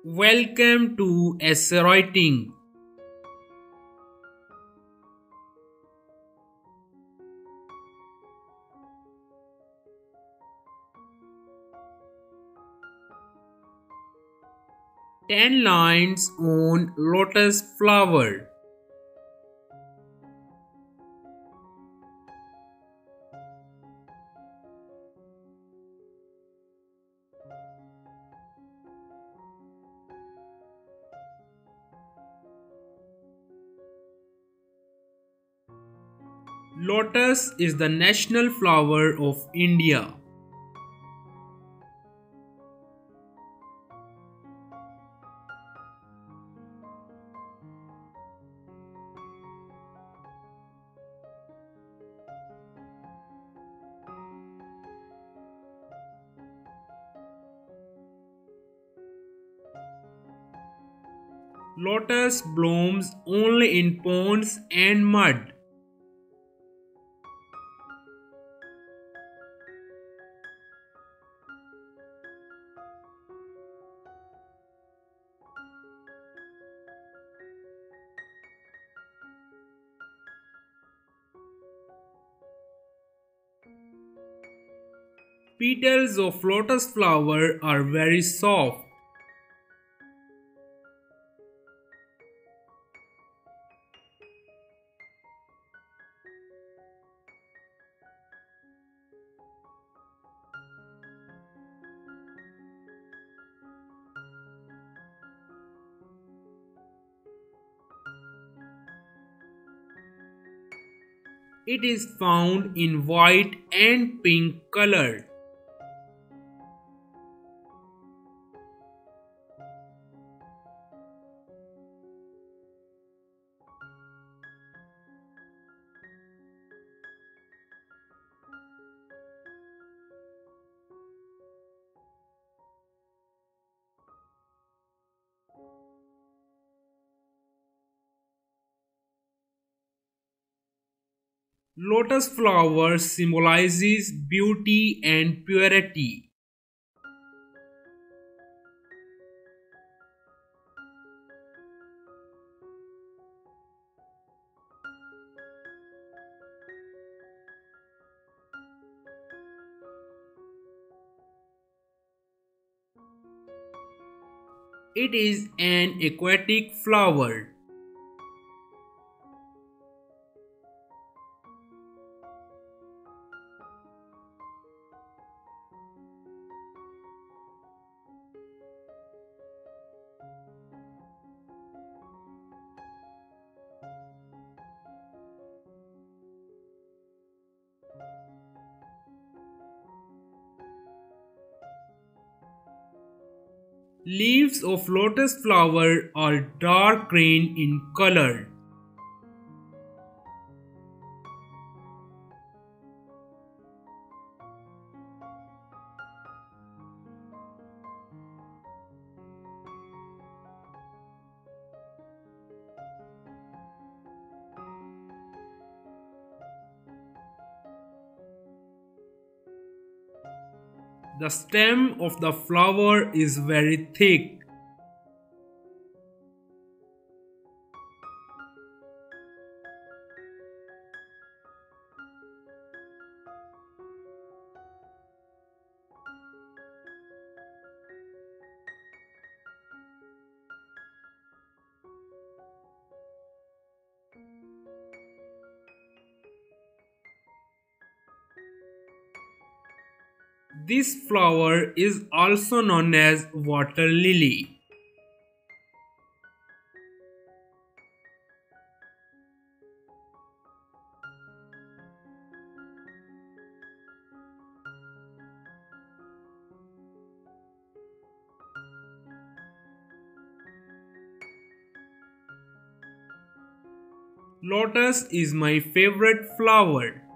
Welcome to essay writing. Ten lines on lotus flower. Lotus is the national flower of India. Lotus blooms only in ponds and mud. Petals of lotus flower are very soft. It is found in white and pink color. Lotus flower symbolizes beauty and purity. It is an aquatic flower. Leaves of lotus flower are dark green in color. The stem of the flower is very thick. This flower is also known as water lily. Lotus is my favorite flower.